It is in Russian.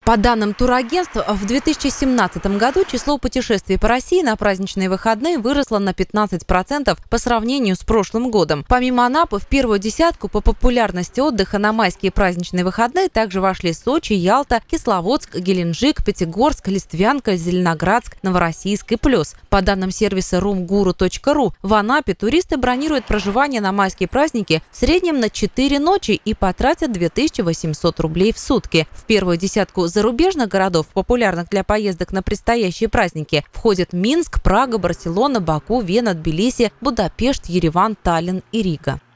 По данным турагентств, в 2017 году число путешествий по России на праздничные выходные выросло на 15% по сравнению с прошлым годом. Помимо Анапы, в первую десятку по популярности отдыха на майские праздничные выходные также вошли Сочи, Ялта, Кисловодск, Геленджик, Пятигорск, Листвянка, Зеленоградск, Новороссийск и Плес. По данным сервиса roomguru.ru, в Анапе туристы бронируют проживание на майские праздники в среднем на 4 ночи и потратят 2800 рублей в сутки. В первую десятку зарубежных городов, популярных для поездок на предстоящие праздники, входят Минск, Прага, Барселона, Баку, Вена, Тбилиси, Будапешт, Ереван, Таллин и Рига.